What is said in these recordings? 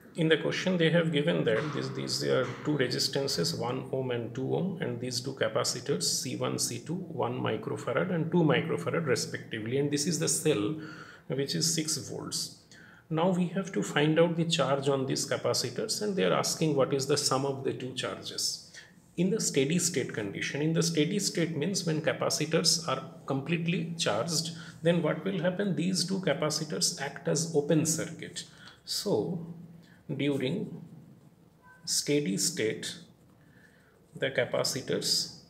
In the question they have given that these are two resistances, 1 ohm and 2 ohm, and these two capacitors C1 C2, 1 microfarad and 2 microfarad respectively, and this is the cell which is 6 volts. Now we have to find out the charge on these capacitors, and they are asking what is the sum of the two charges. In the steady state condition, in the steady state means when capacitors are completely charged, then what will happen, these two capacitors act as open circuit. So during steady state, the capacitors,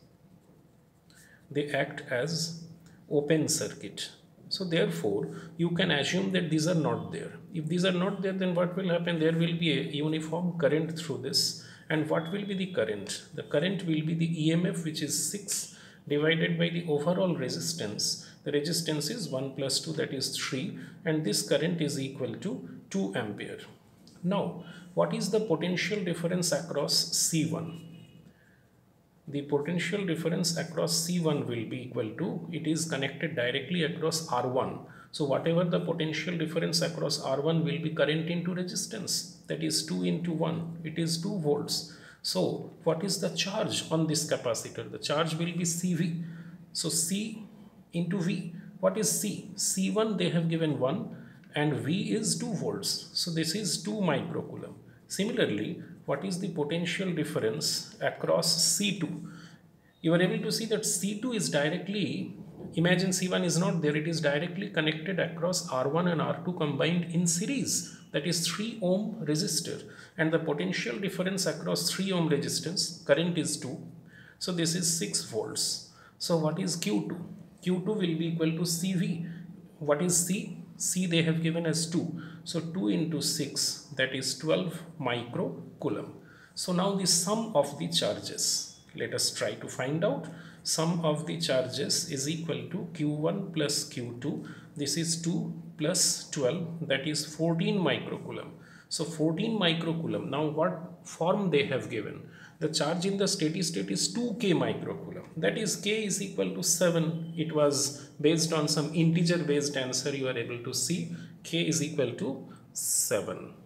they act as open circuit. So therefore you can assume that these are not there. If these are not there, then what will happen, there will be a uniform current through this. And what will be the current? The current will be the EMF, which is 6 divided by the overall resistance. The resistance is 1 plus 2, that is 3, and this current is equal to 2 ampere. Now, what is the potential difference across C1? The potential difference across C1 will be equal to, it is connected directly across R1. So whatever the potential difference across R1 will be current into resistance, that is 2 into 1, it is 2 volts. So what is the charge on this capacitor? The charge will be CV. So C into V. What is C? C1 they have given 1 and V is 2 volts. So this is 2 microcoulomb. Similarly, what is the potential difference across C2? You are able to see that C2 is directly, imagine C1 is not there, it is directly connected across R1 and R2 combined in series, that is 3 ohm resistor, and the potential difference across 3 ohm resistance, current is 2, so this is 6 volts. So what is Q2? Q2 will be equal to CV. What is C? C they have given as 2, so 2 into 6, that is 12 microcoulomb. So now the sum of the charges, let us try to find out. Sum of the charges is equal to Q1 plus Q2, this is 2 plus 12, that is 14 microcoulomb. So 14 microcoulomb. Now what form they have given? The charge in the steady state is 2k microcoulomb, that is k is equal to 7. It was based on some integer based answer, you are able to see k is equal to 7.